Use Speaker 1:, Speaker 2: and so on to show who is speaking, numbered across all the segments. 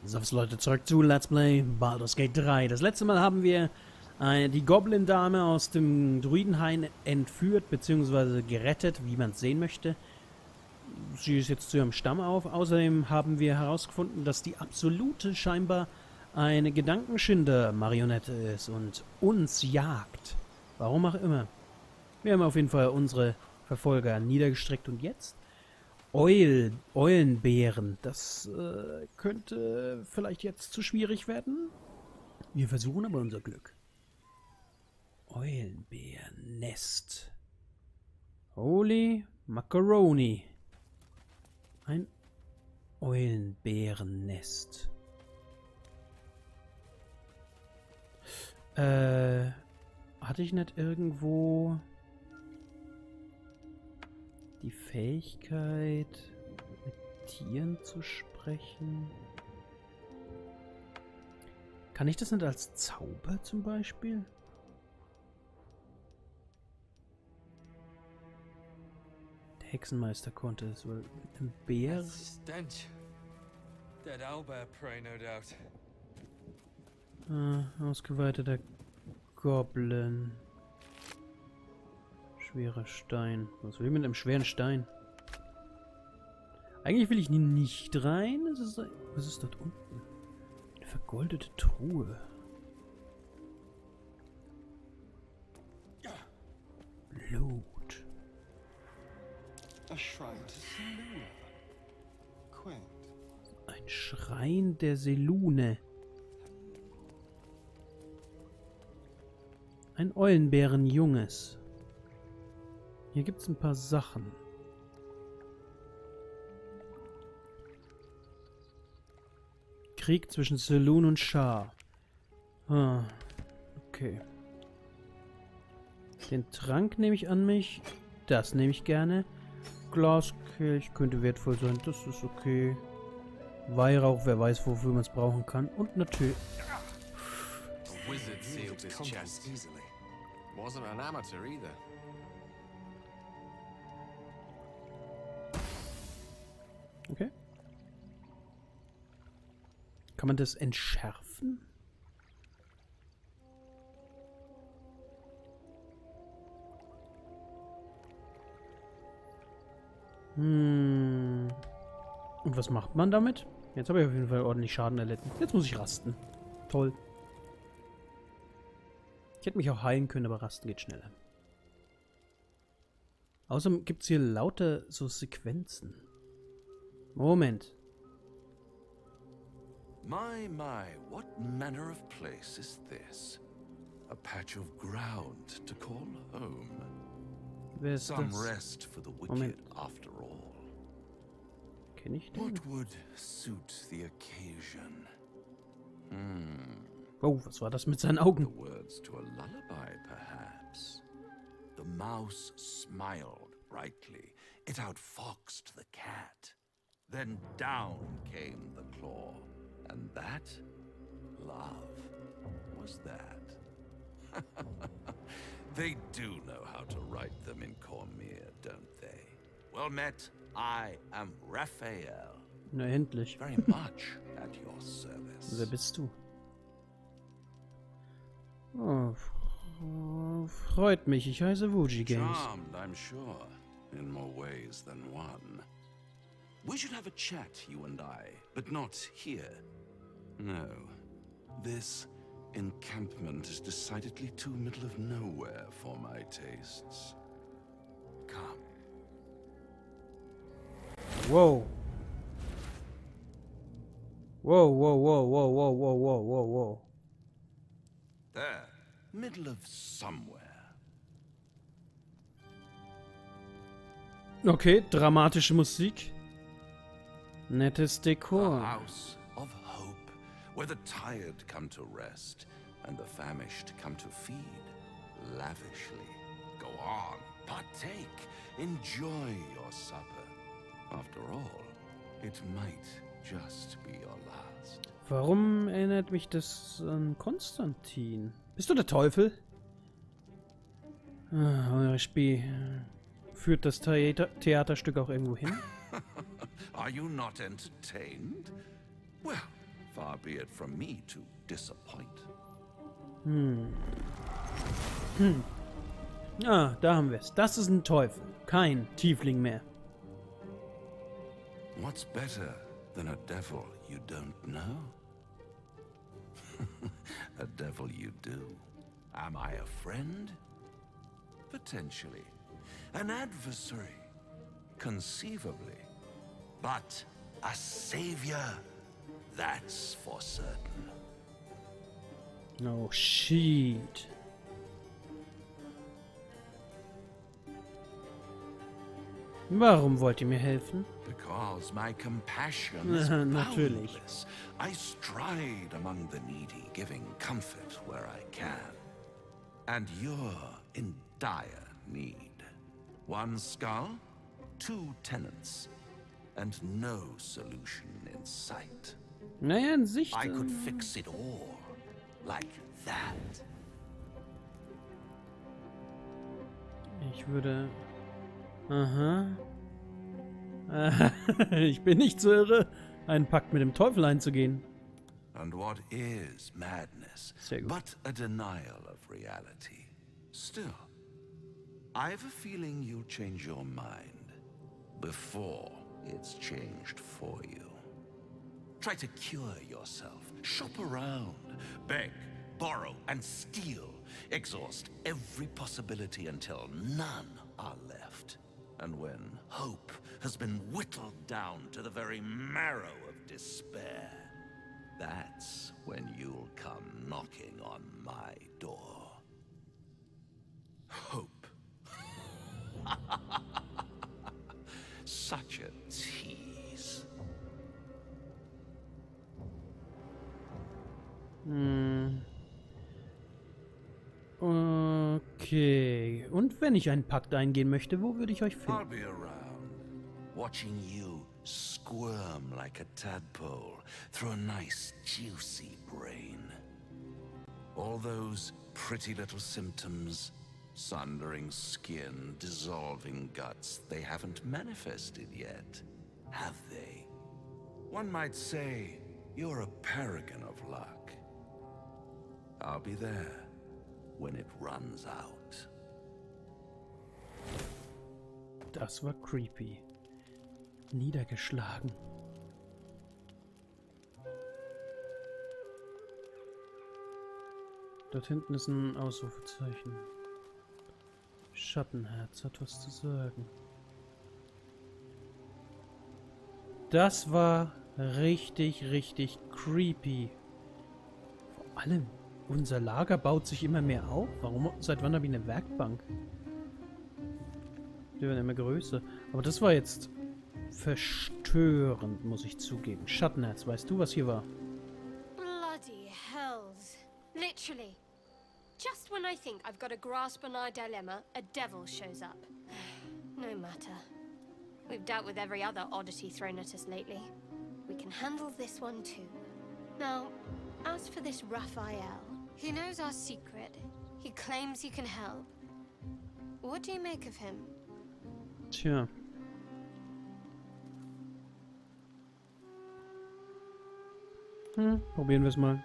Speaker 1: So, Leute, zurück zu Let's Play Baldur's Gate 3. Das letzte Mal haben wir die Goblin-Dame aus dem Druidenhain entführt, bzw. gerettet, wie man es sehen möchte. Sie ist jetzt zu ihrem Stamm auf. Außerdem haben wir herausgefunden, dass die Absolute scheinbar eine Gedankenschinder-Marionette ist und uns jagt. Warum auch immer. Wir haben auf jeden Fall unsere Verfolger niedergestreckt und jetzt Eulenbären. Das könnte vielleicht jetzt zu schwierig werden. Wir versuchen aber unser Glück. Eulenbärennest. Holy Macaroni. Ein Eulenbärennest. Hatte ich nicht irgendwo die Fähigkeit, mit Tieren zu sprechen? Kann ich das nicht als Zauber zum Beispiel? Der Hexenmeister konnte es wohl mit einem Bär.
Speaker 2: Stench. Dead owlbear prey, no doubt.
Speaker 1: Ausgeweiteter Goblin. Schwerer Stein. Was will ich mit einem schweren Stein? Eigentlich will ich nicht rein. Was ist dort unten? Eine vergoldete Truhe. Blut.
Speaker 3: A shrine to Selûne. Quaint.
Speaker 1: Ein Schrein der Selûne. Ein Eulenbärenjunges. Hier gibt es ein paar Sachen. Krieg zwischen Selûne und Shar. Ah, okay. Den Trank nehme ich an mich. Das nehme ich gerne. Glaskelch könnte wertvoll sein. Das ist okay. Weihrauch, wer weiß, wofür man es brauchen kann. Und natürlich...
Speaker 2: A wizard sealed this chest.
Speaker 3: Easily.
Speaker 2: Wasn't an amateur either.
Speaker 1: Okay. Kann man das entschärfen? Und was macht man damit? Jetzt habe ich auf jeden Fall ordentlich Schaden erlitten. Jetzt muss ich rasten. Toll. Ich hätte mich auch heilen können, aber rasten geht schneller. Außerdem gibt es hier lauter so Sequenzen. Moment.
Speaker 4: My, what manner of place is this? A patch of ground to call home.
Speaker 1: Wer ist
Speaker 4: Some
Speaker 1: das?
Speaker 4: rest for the wicked,
Speaker 1: Moment.
Speaker 4: after all.
Speaker 1: Kenn ich den?
Speaker 4: What would suit the occasion?
Speaker 1: Oh, was war das mit seinen
Speaker 4: The
Speaker 1: Augen?
Speaker 4: words to a lullaby, perhaps. The mouse smiled brightly. It outfoxed the cat. Then down came the claw. And that, love, was that. They do know how to write them in Cormyr, don't they? Well met, I am Raphael.
Speaker 1: Na, endlich.
Speaker 4: Very much at your service.
Speaker 1: Wer bist du? Oh, freut mich. Ich heiße Wuji Games.
Speaker 4: Charmed, I'm sure, in more ways than one. We should have a chat, you and I, but not here. No. This encampment is decidedly too middle of nowhere for my tastes. Come.
Speaker 1: Wow. Wow, wow, wow, wow, wow, wow, wow, wow, wow.
Speaker 4: There. Middle of somewhere.
Speaker 1: Okay, dramatische Musik. Nettes
Speaker 4: A
Speaker 1: Dekor.
Speaker 4: house of hope, where the tired come to rest, and the famished come to feed, lavishly. Go on, partake, enjoy your supper. After all, it might just be your last.
Speaker 1: Warum erinnert mich das an Konstantin? Bist du der Teufel? Eure Spie. Führt das Theaterstück auch irgendwo hin?
Speaker 4: Are you not entertained? Well, Far be it from me to disappoint.
Speaker 1: Ah, da haben wir es. Das ist ein Teufel. Kein Tiefling mehr.
Speaker 4: What's better than a devil you don't know? A devil you do. Am I a friend? Potentially. An adversary? Conceivably. But a savior? That's for certain.
Speaker 1: Oh, shit. Warum wollt ihr mir helfen?
Speaker 4: Because my compassion is
Speaker 1: Natürlich.
Speaker 4: boundless. I stride among the needy, giving comfort where I can. And you're in dire need. One skull, 2 tenants, and no solution in sight.
Speaker 1: Naja, in Sicht.
Speaker 4: I could fix it all, like that.
Speaker 1: Ich würde... Aha. Ich bin nicht so irre, einen Pakt mit dem Teufel einzugehen.
Speaker 4: And what is madness
Speaker 1: Sehr gut.
Speaker 4: but a denial of reality? Still, I've a feeling you'll change your mind before it's changed for you. Try to cure yourself, shop around, beg, borrow, and steal. Exhaust every possibility until none are left. And when hope has been whittled down to the very marrow of despair, that's when you'll come knocking on my door. Hope. Such a tease.
Speaker 1: Okay. Und wenn ich einen Pakt eingehen möchte, wo würde ich euch
Speaker 4: I'll
Speaker 1: finden?
Speaker 4: be around, watching you squirm like a tadpole through a nice, juicy brain. All those pretty little symptoms, sundering skin, dissolving guts, they haven't manifested yet, have they? One might say you're a paragon of luck. I'll be there when it runs out.
Speaker 1: Das war creepy. Niedergeschlagen. Dort hinten ist ein Ausrufezeichen. Schattenherz hat was zu sagen. Das war richtig, richtig creepy. Vor allem, unser Lager baut sich immer mehr auf. Warum? Seit wann habe ich eine Werkbank? Die werden immer größer. Aber das war jetzt verstörend, muss ich zugeben. Schattenherz, weißt du, was hier war?
Speaker 5: Bloody hells. Literally. Just when I think I've got a grasp on our dilemma, a devil shows up. No matter. We've dealt with every other oddity thrown at us lately. We can handle this one too. Now, as for this Raphael, he knows our secret. He claims he can help. What do you make of him?
Speaker 1: Tja. Probieren wir es mal.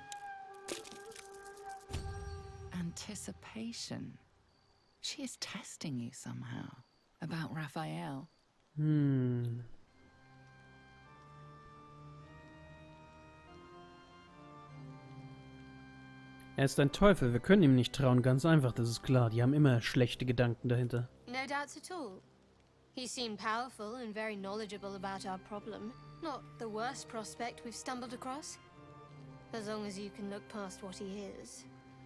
Speaker 6: Anticipation. She is testing you somehow. About Raphael.
Speaker 1: Er ist ein Teufel, wir können ihm nicht trauen, ganz einfach, das ist klar. Die haben immer schlechte Gedanken dahinter.
Speaker 5: No doubts at all. He seemed powerful and very knowledgeable about our problem. Not the worst prospect we've stumbled across. As long as you can look past what he is.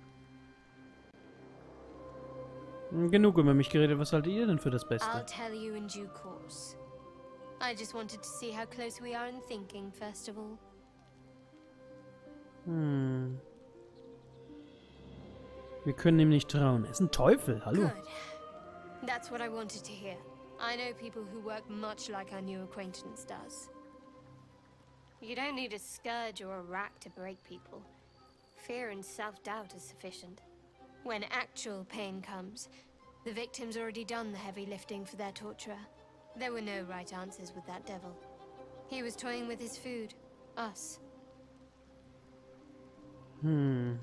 Speaker 1: Genug über mich geredet, was haltet ihr denn für das
Speaker 5: I'll
Speaker 1: Beste?
Speaker 5: tell you in due course. I just wanted to see how close we are in thinking, first of all.
Speaker 1: Wir können ihm nicht trauen. Er ist ein Teufel, hallo?
Speaker 5: Good. That's what I wanted to hear. I know people who work much like our new acquaintance does. You don't need a scourge or a rack to break people. Fear and self-doubt is sufficient. When actual pain comes, the victim's already done the heavy lifting for their torturer. There were no right answers with that devil. He was toying with his food. Us.
Speaker 1: Hm.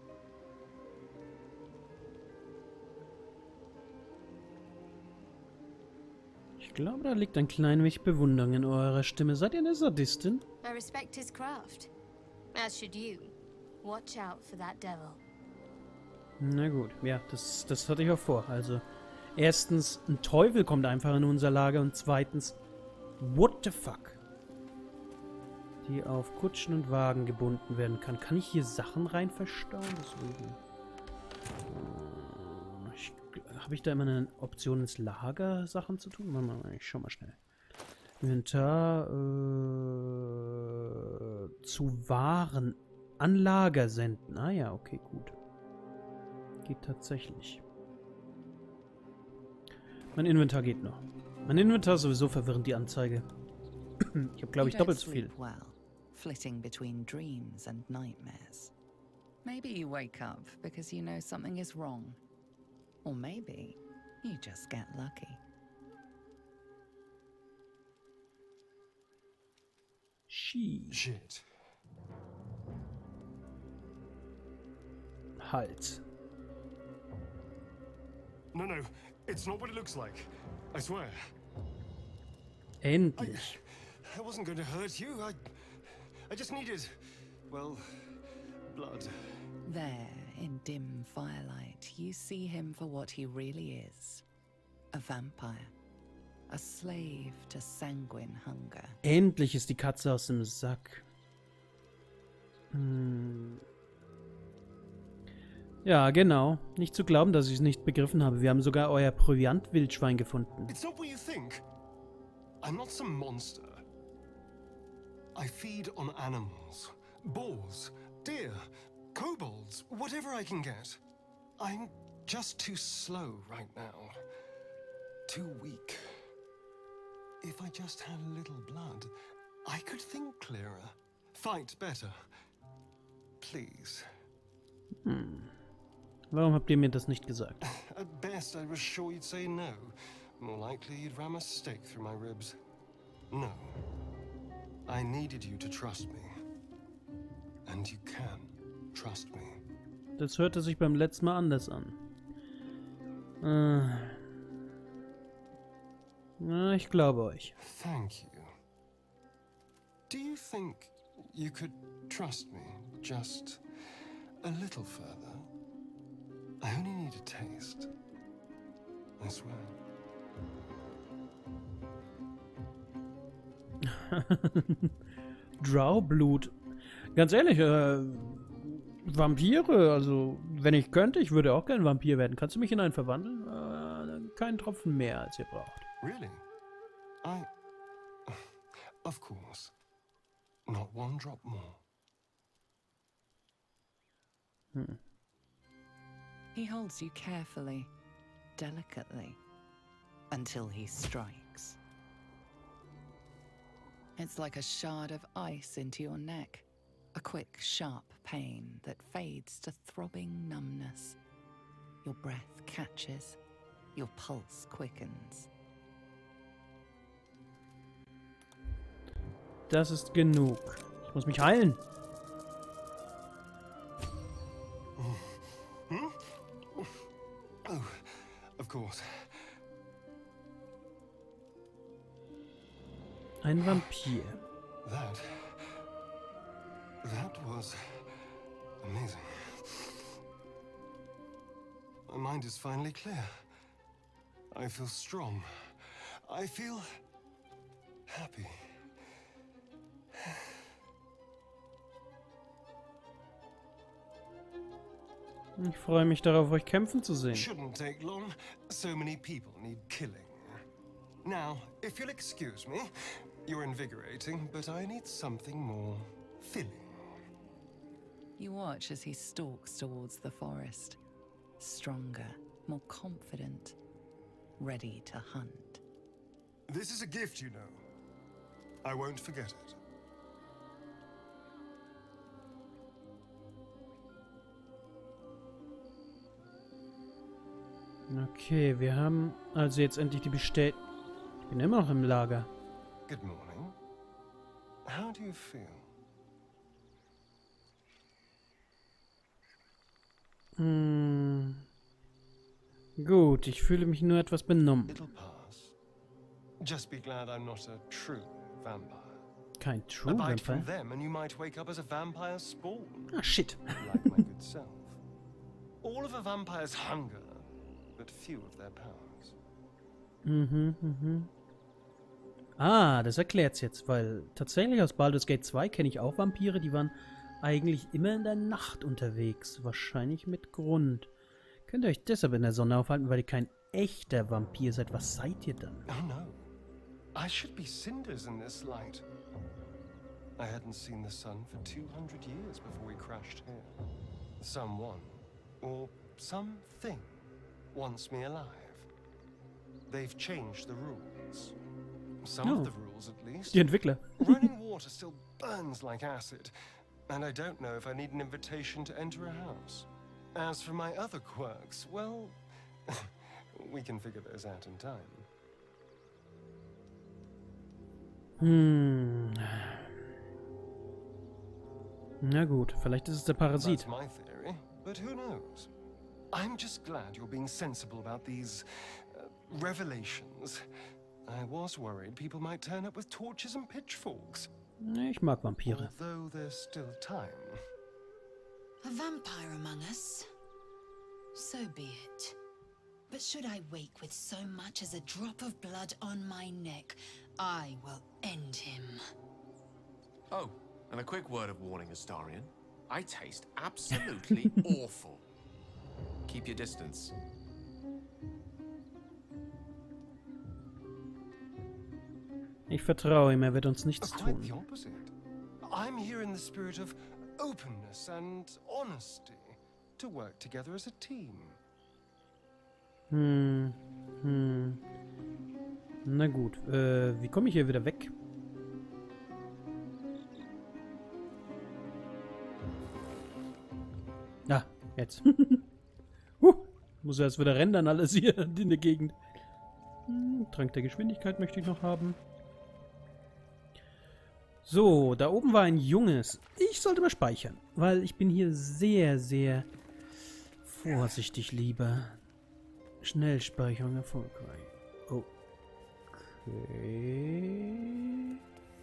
Speaker 1: Ich glaube, da liegt ein klein wenig Bewunderung in eurer Stimme. Seid ihr eine Sadistin?
Speaker 5: I respect his craft. As should you. Watch out for that devil.
Speaker 1: Na gut, ja, das hatte ich auch vor. Also, erstens, ein Teufel kommt einfach in unser Lager und zweitens, what the fuck? Die auf Kutschen und Wagen gebunden werden kann. Kann ich hier Sachen rein verstauen? Deswegen. Habe ich da immer eine Option ins Lager Sachen zu tun? Warte mal, ich schau mal schnell. Inventar zu Waren an Lager senden. Ah ja, okay, gut. Geht tatsächlich. Mein Inventar geht noch. Mein Inventar ist sowieso verwirrend, die Anzeige. Ich habe, glaube ich, doppelt so viel.
Speaker 6: Well, flitting between dreams and nightmares. Maybe you wake up because you know something is wrong. Or maybe you just get lucky.
Speaker 3: Shit.
Speaker 1: Halt.
Speaker 3: No, it's not what it looks like. I swear.
Speaker 1: Endlich.
Speaker 3: I wasn't going to hurt you. I just needed, well, blood.
Speaker 6: There, in dim firelight, you see him for what he really is. A vampire. A slave to sanguine hunger.
Speaker 1: Endlich ist die Katze aus dem Sack. Ja, genau. Nicht zu glauben, dass ich es nicht begriffen habe. Wir haben sogar euer Proviant-Wildschwein gefunden.
Speaker 3: It's not what you think. I'm not some monster. I feed on animals. Boars, deer, kobolds, whatever I can get. I'm just too slow right now. Too weak. If I just had a little blood, I could think clearer. Fight better. Please.
Speaker 1: Warum habt ihr mir das nicht gesagt?
Speaker 3: At best, I was sure you'd say no. More likely, you'd ram a stake through my ribs. No. I needed you to trust me. And you can trust me.
Speaker 1: Das hörte sich beim letzten Mal anders an. Na, ich glaube euch.
Speaker 3: Thank you. Do you think you could trust me just a little further? I only need a taste. I swear.
Speaker 1: Drow-Blut. Ganz ehrlich, Vampire, also wenn ich könnte, ich würde auch gerne Vampir werden. Kannst du mich in einen verwandeln? Keinen Tropfen mehr, als ihr braucht.
Speaker 3: Really? Of course. Not one drop more.
Speaker 6: He holds you carefully, delicately, until he strikes. It's like a shard of ice into your neck. A quick, sharp pain that fades to throbbing numbness. Your breath catches. Your pulse quickens.
Speaker 1: Das ist genug. Ich muss mich heilen.
Speaker 3: Oh, of course.
Speaker 1: Ein Vampir.
Speaker 3: That was amazing. My mind is finally clear. I feel strong. I feel happy.
Speaker 1: Ich freue mich darauf, euch kämpfen zu sehen.
Speaker 3: Shouldn't take long. So many people need killing. Now, if you'll excuse me, you're invigorating, but I need something more filling.
Speaker 6: You watch as he stalks towards the forest. Stronger, more confident, ready to hunt.
Speaker 3: This is a gift, you know. I won't forget it.
Speaker 1: Okay, wir haben also jetzt endlich die Bestätigung. Ich bin immer noch im Lager.
Speaker 3: Good morning. How do you feel?
Speaker 1: Gut, ich fühle mich nur etwas benommen.
Speaker 3: It'll pass. Just be glad I'm not a true vampire.
Speaker 1: Kein True
Speaker 3: A bite
Speaker 1: Vampire?
Speaker 3: from them and you might wake up as a vampire spawn.
Speaker 1: Ah, shit.
Speaker 3: Like my good self. All of a vampire's hunger, but few of their powers.
Speaker 1: Ah, das erklärt's jetzt, weil tatsächlich aus Baldur's Gate 2 kenne ich auch Vampire, die waren eigentlich immer in der Nacht unterwegs. Wahrscheinlich mit Grund. Könnt ihr euch deshalb in der Sonne aufhalten, weil ihr kein echter Vampir seid? Was seid ihr dann?
Speaker 3: Oh no. I should be cinders in this light. I hadn't seen the sun for 200 years before we crashed here. Someone, or something, wants me alive. They've changed the rules. Some of the rules, at least.
Speaker 1: Die Entwickler.
Speaker 3: Running water still burns like acid, and I don't know if I need an invitation to enter a house. As for my other quirks, well, we can figure those out in time.
Speaker 1: Na gut, vielleicht ist es der Parasit.
Speaker 3: That's my theory, but who knows? I'm just glad you're being sensible about these revelations. I was worried people might turn up with torches and pitchforks.
Speaker 1: Ich mag Vampire.
Speaker 3: Although there's still time.
Speaker 7: A vampire among us? So be it. But should I wake with so much as a drop of blood on my neck, I will end him.
Speaker 8: Oh, and a quick word of warning, Astarion. I taste absolutely awful. Keep your distance.
Speaker 1: Ich vertraue ihm, er wird uns nichts
Speaker 3: Quite the
Speaker 1: tun.
Speaker 3: opposite. I'm here in the spirit of openness and honesty to work together as a team.
Speaker 1: Na gut, wie komme ich hier wieder weg? Ah, jetzt. Muss erst wieder rendern alles hier in der Gegend. Trank der Geschwindigkeit möchte ich noch haben. So, da oben war ein Junges. Ich sollte mal speichern, weil ich bin hier sehr, sehr vorsichtig lieber. Schnellspeicherung erfolgreich. Okay.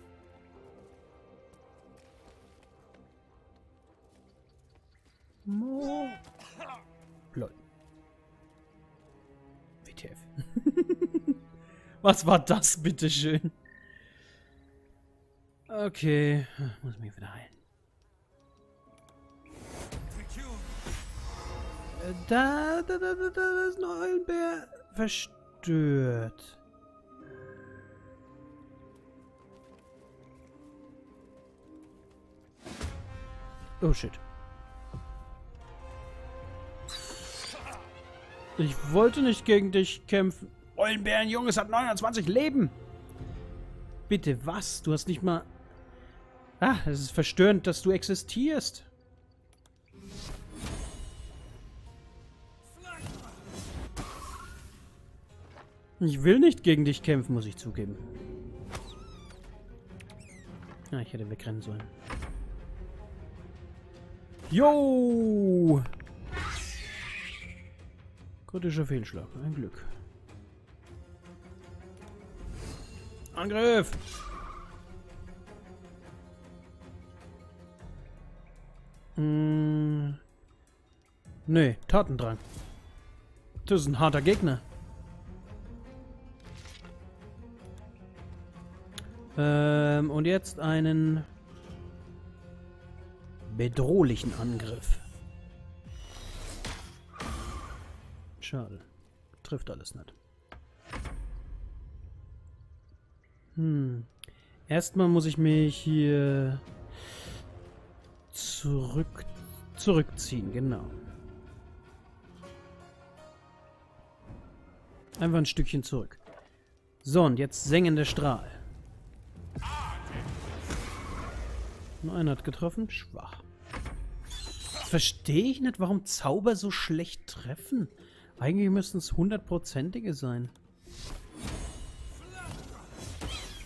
Speaker 1: Lol. WTF. Was war das, bitteschön? Okay, muss mich wieder heilen. Da ist ein Eulenbär verstört. Oh shit. Ich wollte nicht gegen dich kämpfen. Eulenbärenjunges hat 29 Leben. Bitte, was? Du hast nicht mal... Ah, es ist verstörend, dass du existierst. Ich will nicht gegen dich kämpfen, muss ich zugeben. Ah, ich hätte wegrennen sollen. Jo! Kritischer Fehlschlag, ein Glück. Angriff! Nee, Tatendrang. Das ist ein harter Gegner. Und jetzt einen bedrohlichen Angriff. Schade. Trifft alles nicht. Erstmal muss ich mich hier zurückziehen, genau. Einfach ein Stückchen zurück. So, und jetzt sengender Strahl. Nur einer hat getroffen. Schwach. Verstehe ich nicht, warum Zauber so schlecht treffen. Eigentlich müssten es 100%ige sein.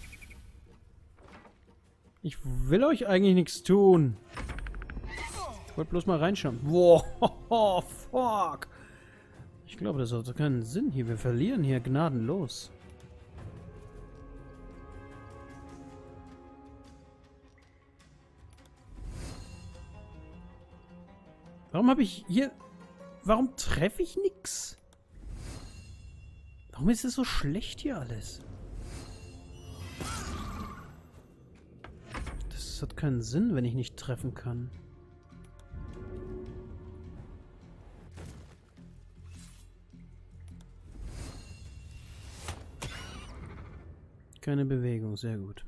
Speaker 1: Ich will euch eigentlich nichts tun. Ich wollte bloß mal reinschauen. Wow, fuck. Ich glaube, das hat keinen Sinn hier. Wir verlieren hier gnadenlos. Warum habe ich hier... Warum treffe ich nix? Warum ist es so schlecht hier alles? Das hat keinen Sinn, wenn ich nicht treffen kann. Keine Bewegung, sehr gut.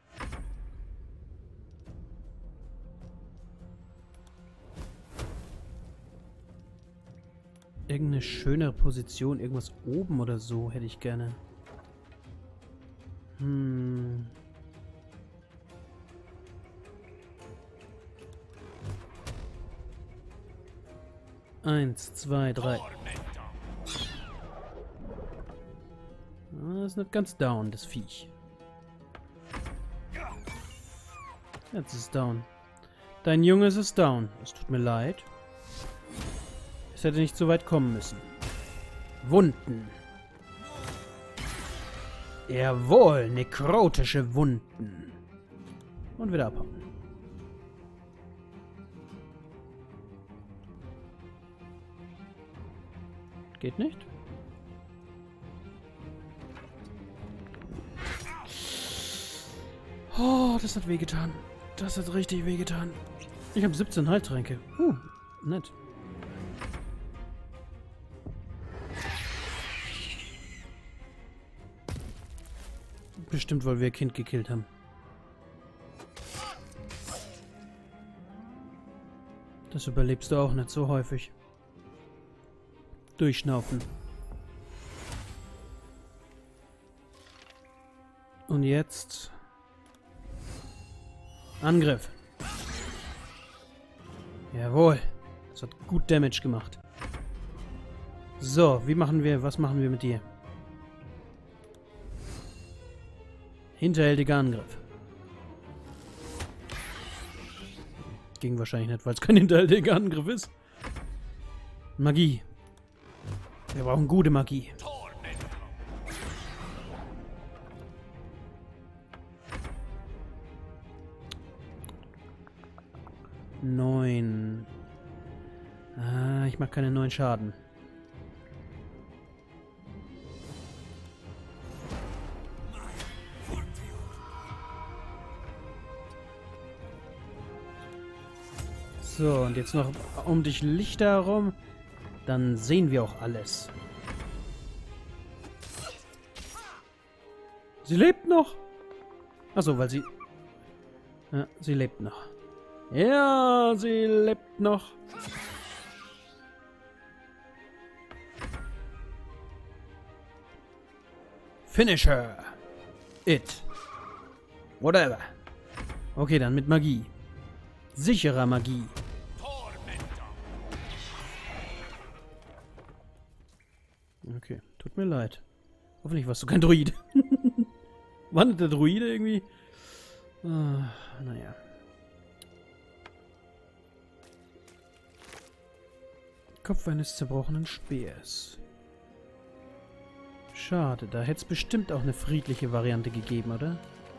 Speaker 1: Irgendeine schönere Position, irgendwas oben oder so hätte ich gerne. 1, 2, 3. Das ist nicht ganz down, das Viech. Jetzt ist es down. Dein Junge ist down. Es tut mir leid. Es hätte nicht so weit kommen müssen. Wunden. Jawohl, nekrotische Wunden. Und wieder abhauen. Geht nicht? Oh, das hat wehgetan. Das hat richtig wehgetan. Ich habe 17 Heiltränke. Nett. Bestimmt, weil wir ein Kind gekillt haben. Das überlebst du auch nicht so häufig. Durchschnaufen. Und jetzt... Angriff. Jawohl. Das hat gut Damage gemacht. So, was machen wir mit dir? Hinterhältiger Angriff. Ging wahrscheinlich nicht, weil es kein hinterhältiger Angriff ist. Magie. Wir brauchen gute Magie. Neun. Ah, ich mache keine 9 Schaden. So, und jetzt noch um dich Lichter herum. Dann sehen wir auch alles. Sie lebt noch. Achso, weil sie... Ja, sie lebt noch. Ja, sie lebt noch. Finish her. It. Whatever. Okay, dann mit Magie. Sicherer Magie. Okay, tut mir leid. Hoffentlich warst du kein Druide. War nicht der Druide irgendwie? Naja. Kopf eines zerbrochenen Speers. Schade, da hätte es bestimmt auch eine friedliche Variante gegeben, oder?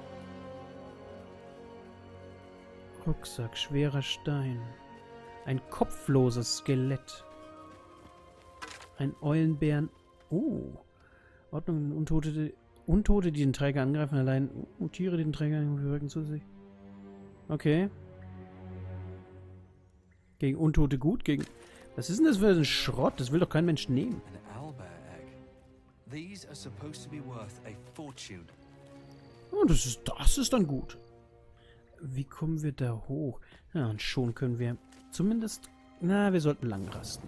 Speaker 1: Rucksack, schwerer Stein. Ein kopfloses Skelett. Ein Eulenbären. Oh. Ordnung, Untote, die den Träger angreifen, allein. Tiere, die den Träger wirken zu sich. Okay. Gegen Untote gut, gegen... Was ist denn das für ein Schrott? Das will doch kein Mensch nehmen. Oh, das ist dann gut. Wie kommen wir da hoch? Ja, und schon können wir zumindest... Na, wir sollten lang rasten.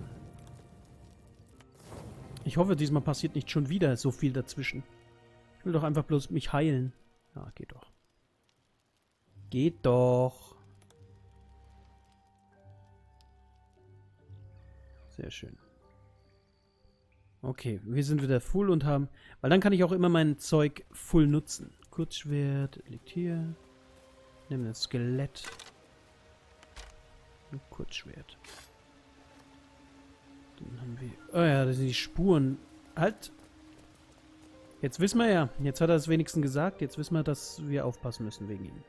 Speaker 1: Ich hoffe, diesmal passiert nicht schon wieder so viel dazwischen. Ich will doch einfach bloß mich heilen. Ja, geht doch. Geht doch. Sehr schön. Okay, wir sind wieder full und haben... Weil dann kann ich auch immer mein Zeug full nutzen. Kurzschwert liegt hier. Nehmen das Skelett. Ein Kurzschwert. Dann haben wir... Oh ja, das sind die Spuren. Halt! Jetzt wissen wir ja. Jetzt hat er es wenigstens gesagt. Jetzt wissen wir, dass wir aufpassen müssen wegen ihm.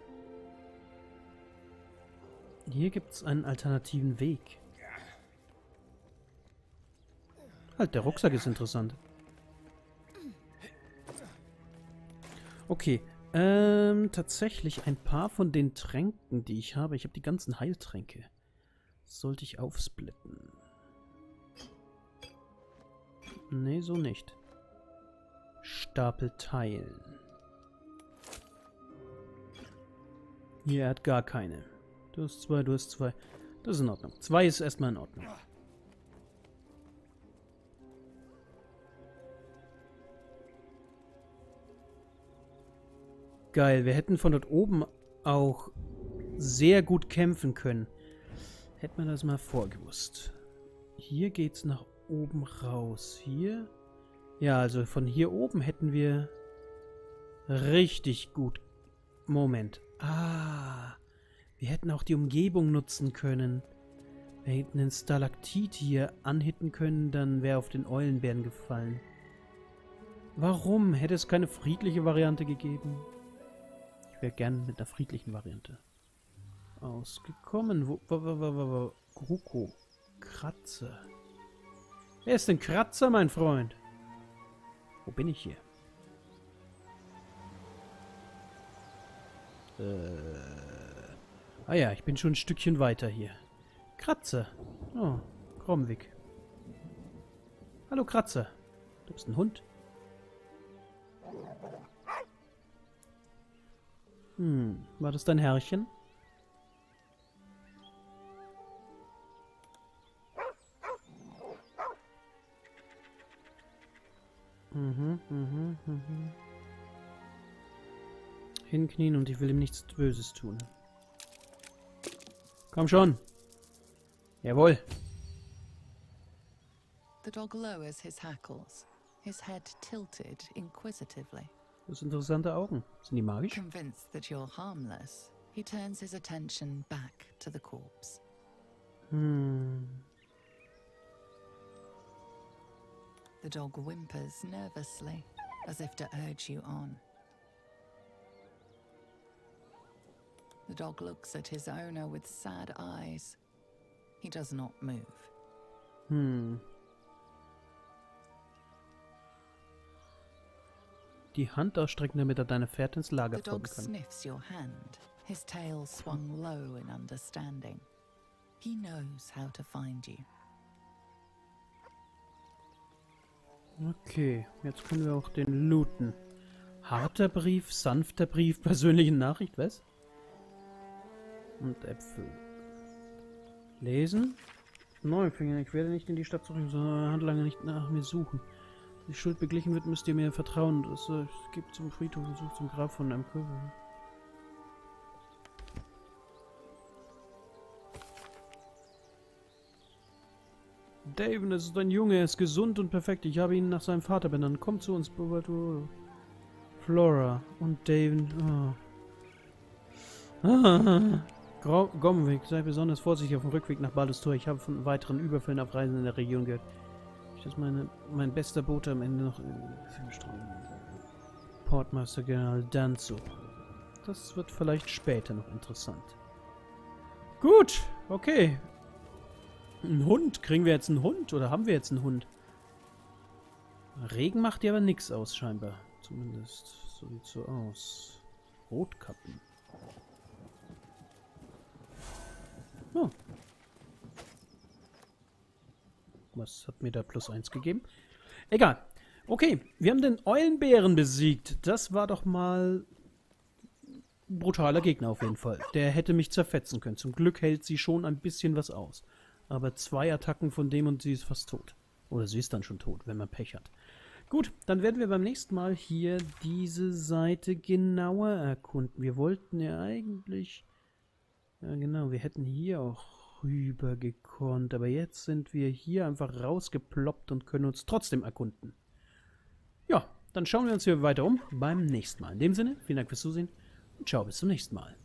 Speaker 1: Hier gibt es einen alternativen Weg. Halt, der Rucksack ist interessant. Okay. Tatsächlich ein paar von den Tränken, die ich habe. Ich habe die ganzen Heiltränke. Sollte ich aufsplitten. Nee, so nicht. Stapel teilen. Hier, er hat gar keine. Du hast 2, du hast 2. Das ist in Ordnung. 2 ist erstmal in Ordnung. Geil, wir hätten von dort oben auch sehr gut kämpfen können. Hätten wir das mal vorgewusst. Hier geht's nach oben raus. Hier? Ja, also von hier oben hätten wir richtig gut. Moment. Ah, wir hätten auch die Umgebung nutzen können. Wir hätten den Stalaktit hier anhitten können, dann wäre auf den Eulenbären gefallen. Warum? Hätte es keine friedliche Variante gegeben? Ich wäre gern mit einer friedlichen Variante ausgekommen. Wo Gruko. Kratzer. Wer ist denn Kratzer, mein Freund? Wo bin ich hier? Ah ja, ich bin schon ein Stückchen weiter hier. Kratzer. Oh, Kromwig. Hallo Kratzer. Du bist ein Hund. War das dein Herrchen? Hinknien und ich will ihm nichts Böses tun. Komm schon. Jawohl.
Speaker 6: The dog lowers his hackles, his head tilted inquisitively.
Speaker 1: Das sind interessante Augen. Sind die magisch?
Speaker 6: Convinced that you're harmless, he turns his attention back to the corpse. The dog whimpers nervously, as if to urge you on. The dog looks at his owner with sad eyes. He does not move.
Speaker 1: Die Hand ausstrecken, damit er deine Fährte ins Lager
Speaker 6: The
Speaker 1: folgen
Speaker 6: dog
Speaker 1: kann.
Speaker 6: sniffs your hand, his tail swung low in understanding. He knows how to find you.
Speaker 1: Okay, jetzt können wir auch den looten. Harter Brief, sanfter Brief, persönliche Nachricht, was? Und Äpfel. Lesen? Neufinger, ich werde nicht in die Stadt zurück, sondern handlange nicht nach mir suchen. Wenn die Schuld beglichen wird, müsst ihr mir vertrauen. Es gibt zum Friedhof und sucht zum Grab von einem Köbel. Daven, es ist ein Junge, er ist gesund und perfekt. Ich habe ihn nach seinem Vater benannt. Komm zu uns, Flora und Daven. Gomwig, sei besonders vorsichtig auf dem Rückweg nach Baldur's Tor. Ich habe von weiteren Überfällen auf Reisen in der Region gehört. Das ist mein bester Bote am Ende noch Portmaster General Danzo. Das wird vielleicht später noch interessant. Gut, okay. Ein Hund. Kriegen wir jetzt einen Hund? Oder haben wir jetzt einen Hund? Regen macht dir aber nichts aus, scheinbar. Zumindest so sieht so aus. Rotkappen. Oh. Was hat mir da +1 gegeben? Egal. Okay, wir haben den Eulenbären besiegt. Das war doch mal ein brutaler Gegner auf jeden Fall. Der hätte mich zerfetzen können. Zum Glück hält sie schon ein bisschen was aus. Aber 2 Attacken von dem und sie ist fast tot. Oder sie ist dann schon tot, wenn man Pech hat. Gut, dann werden wir beim nächsten Mal hier diese Seite genauer erkunden. Wir wollten ja eigentlich... Ja genau, wir hätten hier auch rüber gekonnt. Aber jetzt sind wir hier einfach rausgeploppt und können uns trotzdem erkunden. Ja, dann schauen wir uns hier weiter um beim nächsten Mal. In dem Sinne, vielen Dank fürs Zusehen und ciao, bis zum nächsten Mal.